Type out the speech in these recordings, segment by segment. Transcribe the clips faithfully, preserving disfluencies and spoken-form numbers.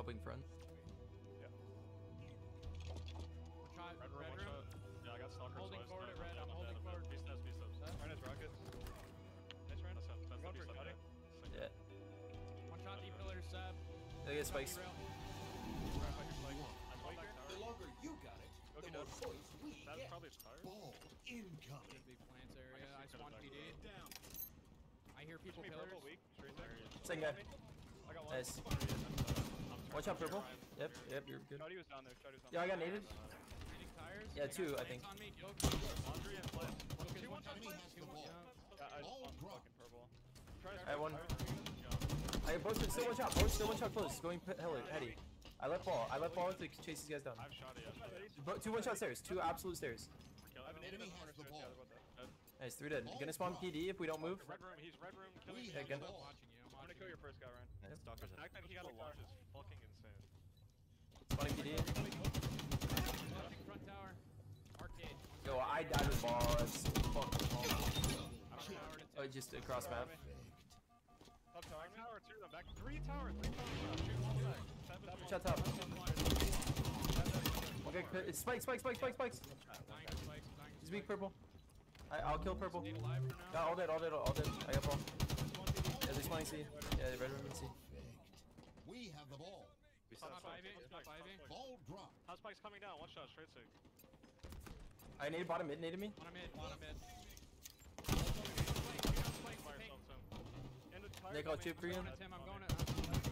wing front. Yeah. Shot, Red room, red one room. shot. Yeah, I got stalker. Holding so I forward just at red, down, I'm down, holding down, forward. Beast steps, beast steps. Ryan has rockets. Nice round. That's him. That's the Going beast for step. cutting. Yeah. One shot, deep pillar, sub. They get spikes. The longer you got it, the Okay, more no. points we That's get. probably expired. Ball incoming. Big plants area. I see spawn that P D. back. I hear people Me pillars. purple weak. Straight there. Second guy. I got one. Nice. I'm One shot purple. Ryan. Yep, yep, you're good. Shotty was down there. Shotty was down Yeah, I there. got naded. Hitting tires. Yeah, They two, got I think. plants on me. Go, go. Laundry and flip. Focus, Two one one shot, shot. Enemy has two the one ball. shot. Yeah, I, Ball I'm drop. fucking purple. Try to I had one. Yeah. I both still one shot. Both still one shot close. Going hella heady. I left ball. I left ball to chase these guys down. I've shot it. I've shot it. Bo- Two one shot stairs. Two absolute stairs. Kill An him. enemy has the ball. Nice, three dead. Gonna spawn P D if we don't move. Red room. He's red room. Kill We me. Yeah, have the good. I'm ball. watching you. I'm I'm gonna watching kill you. your first guy, Ryan. Nice. The fact that he got a launch is fucking insane. Spawning P D. Watching front tower. Arcade. Yo, I died with ball. That's fucking long. Tower to Oh, just across map. Up tower. Tower, two of them. Back. Three tower. Three tower. Shoot one back. Seven, three. Shut up. Okay, it's spikes, spikes, spikes, spikes, spikes. Dying to spikes, dying to He's weak, spikes. purple. I, I'll kill purple. Stayed alive for now. Yeah, all dead, all dead, all dead. I got ball. Yeah, they're spawning C. Yeah, red room and C. We have the ball. Top five eight, top five eight. Ball drop. House spike's coming down. One shot. Straight six. I naded bottom mid, naded me. One mid, one mid. Fire yourself, Tim. And the tire Nick, I'll coming. chip for you. I'm going to Tim, I'm going to...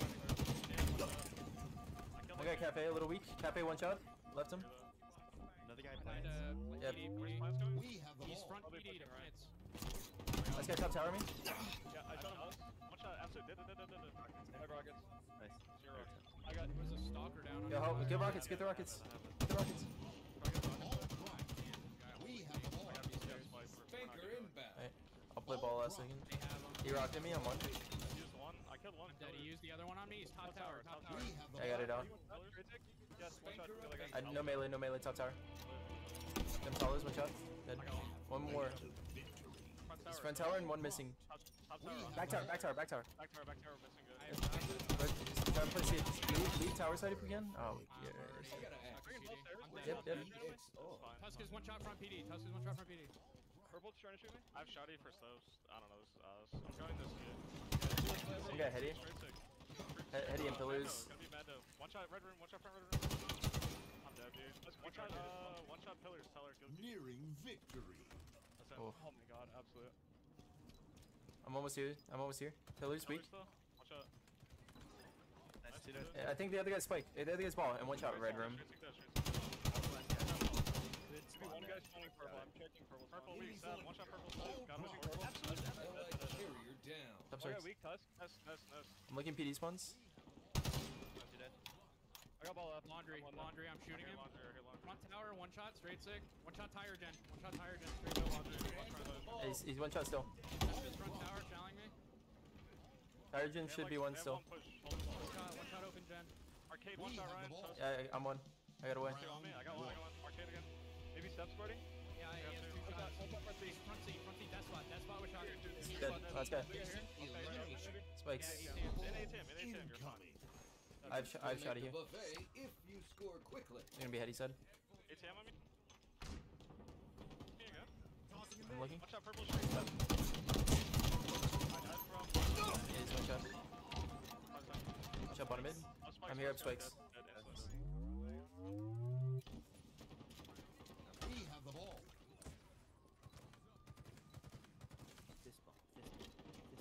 I got Cafe a little weak. Cafe one shot. Left him. Another guy Behind, plants. uh, Yep. P D, P Where's D. plants going? We have the He's ball. front Probably P D to pushing right. plants. This guy top tower me. Yeah, I shot him. One shot. Absolute. Did, did, did, did, did. Five rockets. Nice. Zero. I got. There's a stalker down on Yo, the ho, fire. get rockets, get the rockets. Get the rockets. Ball drop. We have the ball. Banker inbound. Alright, I'll play ball last second. They have him. He rocked at me, I'm one. Used one. I killed one. Did he use the other one on me? He's top tower, top tower. We have the I got it ball. out. Yes, one shot. Kill the guy. I, no melee, no melee, top tower. Them towers, one shot. Dead. One more. Front tower. It's front tower and one missing. Top, top tower. Back tower, back tower, back tower. Back tower. Back tower. Missing good. I have rockets. Red, just try and place it. Leave, leave tower side if we can. Oh, yeah. I gotta ask. Bring him P D. upstairs. I'm Bring dead. him Yep, upstairs, yep. gentlemen. It's on. Fine. Tusk is one shot front P D. Tusk is one shot front P D. Purple's trying to shoot me. I've shot you for slows. I don't know. This is us. I'm showing this kid. We got Heady. Straight six. He- Heady and Mando, pillars. Gonna be Mando. One shot red room. One shot front red room. I'm dead, dude. One shot. Uh, one shot pillars. Tell her. Kill. Nearing victory. That's it. Oh. Oh my god. Absolute. I'm almost here. I'm almost here. Pillars Pillars weak. still. One shot. Nice. Two Nice. dead. Yeah, I think the other guy's spike. Uh, The other guy's ball and one shot red room. Straight six dead, straight six. One guy's spawning purple. I'm checking purple. Purple weak. Seb. One shot purple. Seb. Got him. Absolute. Allied carrier down. Top Oh, yeah, sides. weak tusk. Nest, nest, nest. I'm looking P D spawns. Two dead. I got ball up. Laundry, I'm on laundry, I'm I shooting hear him. laundry, I hear laundry. Front tower, one shot, straight sick. One shot tire gen. One shot tire gen, straight go laundry. Yeah, He's, he's one shot still. Tusk is front tower, challenging me. Tyrogen They have should like- be one they have still. one push. Hold on. One shot, one shot open gen. Arcade, We one shot, have the Ryan. ball. Toast. Yeah, I- I'm one. I got away. Two on me. I got one. I got one. Arcade again. Maybe steps birdie. Yeah, he has two shots. He's front seat, front seat, that spot, that spot was shot. Dead. Last guy. Elimination. Spikes. Yeah, he In A T M, in A T M, you're fine. Incoming. I've, sh I've shot Make here. the buffet if you score quickly. It's gonna be heady side. A T M on me. Here you go. I'm looking. Watch out, purple straight. I died from. Yeah, he's one shot. Front side. One shot bottom mid. Oh, spikes, I'm here up spikes, spikes. dead, dead, dead, dead. We have the ball. This ball. This ball.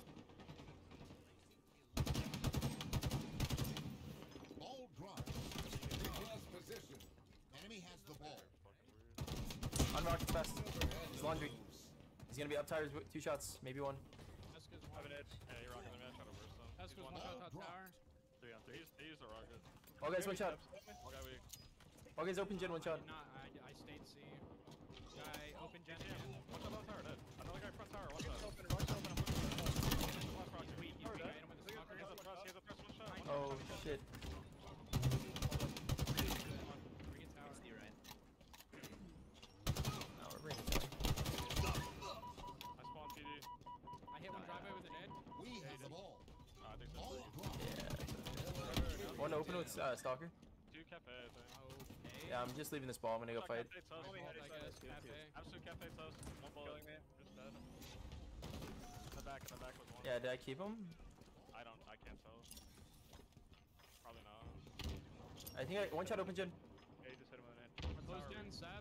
Ball drop. Lost position. Enemy has the ball. Unrocked fast. He's laundry. He's gonna be up tires with two shots, maybe one. Tusk is I have one. an edge. Yeah, you're rocking the man. Try to burst them. Tusk He's is one one shot. shot top Drop. tower. Three on three. He's, he's a rocket. All guys, one shot. All guy weak. All guys, open gen, one shot. Not, I, I stayed C. Guy, open gen. Yeah. One shot on tower, dead. Another guy front tower. One shot. Open, He's weak, he's weak. I hit him with the He stalker. has a press. He has a press. One shot. One shot. Oh shit. Bring it tower. D, Ryan. No, we're bringing it. I spawned P D. I hit one drive-by with an ed. We have the ball. Uh, I think so. Ball drop. Yeah. One open with uh, Stalker. Two cafe, I think. Okay. Yeah, I'm just leaving this ball. I'm gonna go fight. Cafe toast. My fault, I guess. Cafe. Absolute cafe toast. One bullet. Killing me. Just dead. In the back, in the back was one. Yeah, did I keep him? I don't, I can't tell. Probably not. I think I one shot open gen. Yeah, you just hit him with an in. Close gen, sad.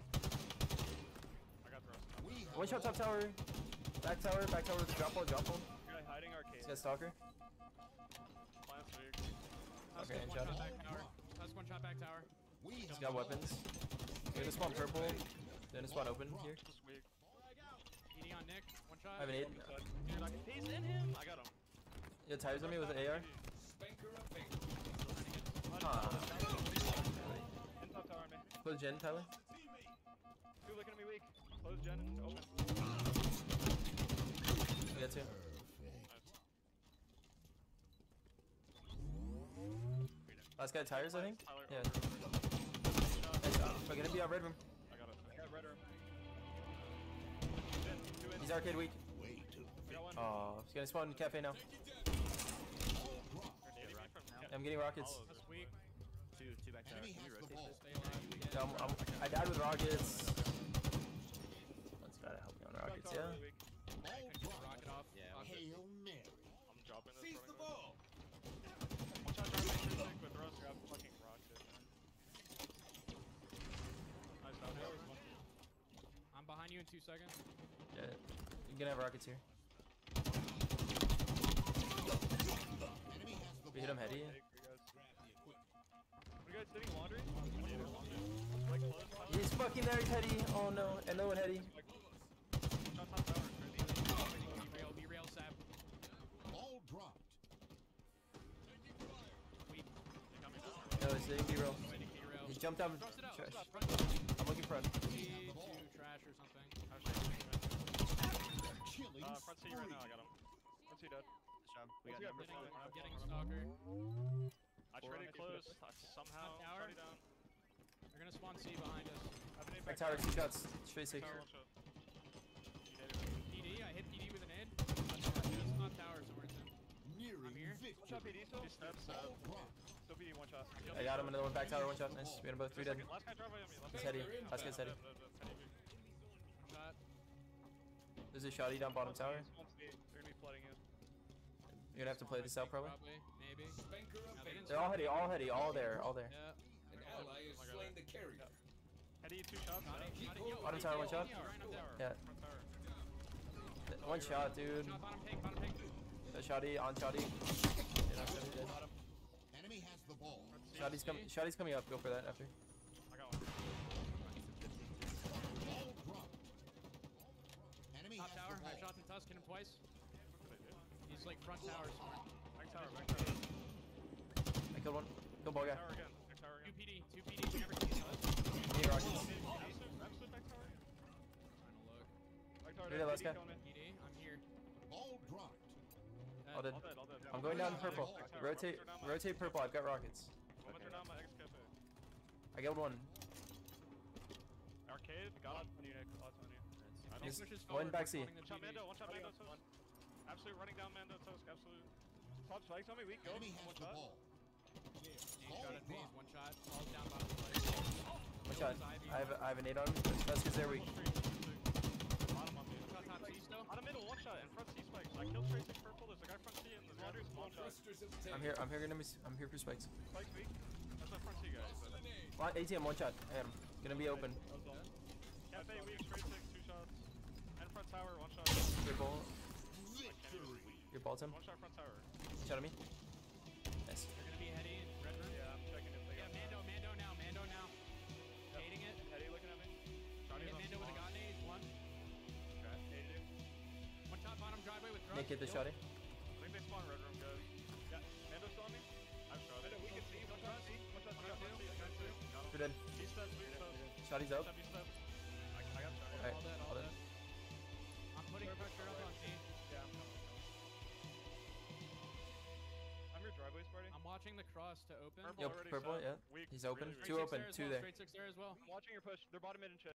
I got thrust. We have One shot top tower. Back tower, back tower with drop ball, drop ball. Guy hiding arcade. He's got Stalker. Plants weak. Tusk Okay, one shot shot it. back tower. Tusk one shot back tower. we He's have got weapons. We're gonna spawn purple. Then a spawn open here. Just weak. E D on Nick. One shot. I have an eight. Dude, I can he's in him. I got him. Yeah, tires on me with an A R. Spanker a finger. Huh. In top tower on me. Close gen, Tyler. Two looking at me weak. Close gen and open. We got two. Last guy tires, I think. Tyler, Yeah. over. Nice. Uh, we're gonna be out red room. I got it. I got red room. He's in. Two in. He's arcade weak. way to I got one. Oh, he's gonna spawn cafe now. I'm getting rockets. All over. That's weak. Two, two back there. enemy Can we has the rotate ball. this? Stay alive. So I'm, I'm, I died with rockets. Let's gotta help me on rockets, yeah. Ball drop. Rocket off. Yeah. Rocket. Hail Mary. I'm dropping this. Seize the running ball. back. One shot drop main three six with Rose grab fucking rocket. Nice down here. I'm behind you in two seconds. Yeah. You're gonna have rockets here. Enemy has the We hit him ball. heady. Hey, you guys. What are you guys sitting laundry? Like close. He's fucking there, heady. Oh no, and no one heady. Shot top tower. Be real, be real, Sab. Ball dropped. Weak. No, it's the B roll. Be real. He jumped down. Thrust it out. Trash. Thrust it out. I'm looking front. Be to trash or something. Killing Uh, front C right spree. now. I got him. Front C dead. Job. We got Yeah, number I'm I'm five. getting, I'm getting stalker. I traded close. I somehow Tower. shot it down. They're gonna spawn C behind us. I have an eight Back back tower, two shots. Straight six. Tower, one shot. P D, I hit P D with an id. It's not tower, so we're in. Nearing I'm here. One shot P victory. D still? Two steps. Uh, Ball dropped. still P D, one shot. I got him, another one back tower, one shot. Nice. We got them both three dead. Last guy drive by on me. Last He's guy. heady. Last guy's heady. Dead, dead, dead, heady. Got There's a shotty down bottom tower. One C. They're gonna be flooding you. You're gonna have to play this out probably. Probably, maybe. Spanker a No, they finger. didn't They're all heady, all heady, all there, all there. Yeah. An ally has slain the carrier. Heady, two shots. Got it. uh, Got it. Yo, Bottom hey, tower, yo, one shot. yo, right up there. Yeah. Front tower. One shot, dude. Shot bottom pink, bottom pink. The shotty, on shotty. Yeah, no, shotty dead. Enemy has the ball. Shotty's, com shotty's coming up. Go for that after. I got one. Ball dropped. Enemy Top has tower. the I ball. shot him Tusk, hit him twice. What did I do? He's like front tower somewhere. Back tower, back tower. I killed one. Kill ball guy. Tower again. Back tower Two again. P D, two P D. Never seen those. Need rockets. Absolute, absolute back tower. Trying to look. Back tower. You're dead. the last P D guy. coming in. P D, I'm here. Ball dropped. Dead. All dead. All dead, all dead. I'm going down Yeah, purple. back tower. Rotate, Rotate down my- rotate purple. I've got rockets. One more turn down my X cafe. I killed one. Arcade, got on you, Nick. Odds on you. I don't He's pushes one forward, back we're C. spawning the One shot P D. Mando, one shot Mando, toast. Absolute running down Mando, toast, absolute. Top flags on me, weak, go. Enemy One has the shot. ball. He's Ball got it, dropped. one shot. All down bottom. One shot. I have, a, I have an eight on me. That's because they're weak. Bottom on me. Shot top C still. Out of middle, one shot, and front C spikes. I killed Trace six purple, there's a guy front C and the laundry's one shot. Thrusters obtained. I'm here. I'm here. Gonna be, I'm here for spikes. Spikes weak. That's my front C guys. One, A T M, one shot. I had him. Gonna be open. Cafe weak, straight six, two shots. And front tower, one shot. Your ball. Victory. Your ball, Tim. One shot front tower. Shot at me. Nice. They're gonna be heady in red room. Yeah, I'm checking if they Yeah, got Mando, Mando now, Mando now. Baiting it. Eddie looking at me. I Johnny's hit on Mando with a spawn. god nade. One. Okay, eighty. One shot bottom driveway with thrust. Nick, get the Kill. shotty. I think they spawn red room, guys. Yeah, Mando's still on me? I've shot it. We can see, one shot, see, one shot, one shot, one shot, got two. Got him. You're dead. He steps, we steps. Shotty's up. Step, he steps. I, I got shot. Alright, All dead, all all dead. dead. I'm putting pressure up on C. Yeah, I'm coming. I'm your driveway, Sparty. I'm watching the cross to open. Purple Yep, already purple, set. yeah. Weak, He's open. really weak. Two Straight six open, there as two well, there. Straight six there as well. I'm watching your push. They're bottom mid and chip.